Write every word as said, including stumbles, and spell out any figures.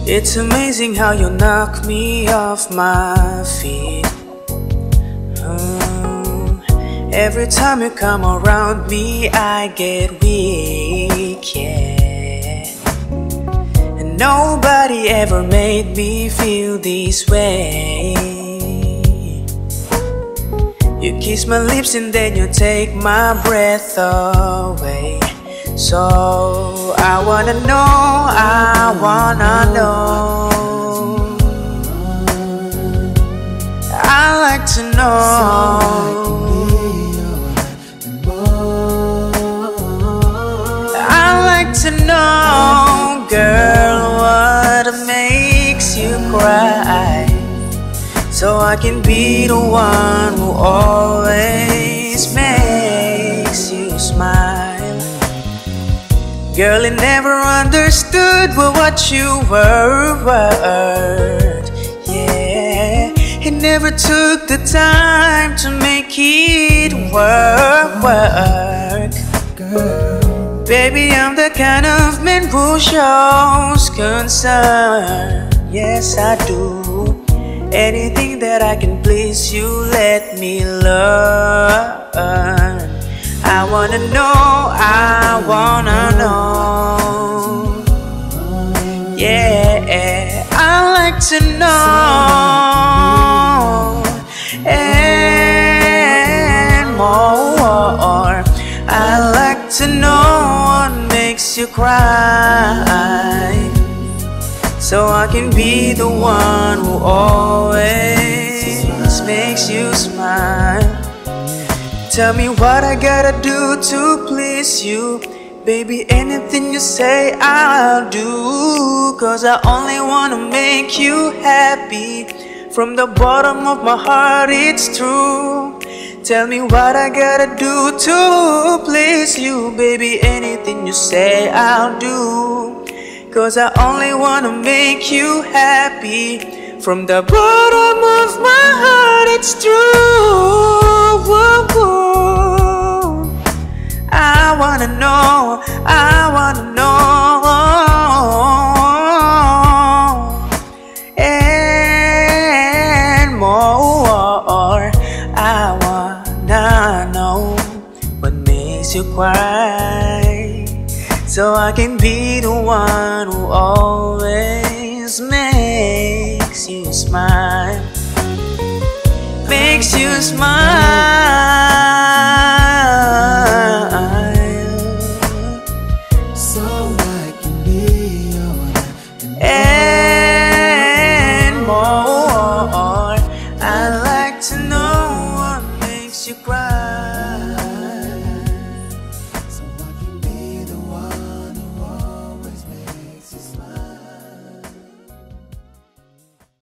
It's amazing how you knock me off my feet. Oh, every time you come around me, I get weak, yeah. And nobody ever made me feel this way. You kiss my lips and then you take my breath away. So I wanna know, I wanna know, I like to know, I like to know, girl, what makes you cry, so I can be the one who always makes you smile. Girl, I never understood what you were worth, yeah. He never took the time to make it work, work. Baby, I'm the kind of man who shows concern. Yes, I do. Anything that I can please you, let me learn. I wanna know, I wanna know, yeah, I like to know, and more. I like to know what makes you cry, so I can be the one who always makes you smile. Tell me what I gotta do to please you, baby, anything you say I'll do, 'cause I only wanna make you happy. From the bottom of my heart it's true. Tell me what I gotta do to please you, baby, anything you say I'll do, 'cause I only wanna make you happy. From the bottom of my heart it's true. I wanna know, I wanna know, and more. I wanna know what makes you cry, so I can be the one who always makes you smile, makes you smile.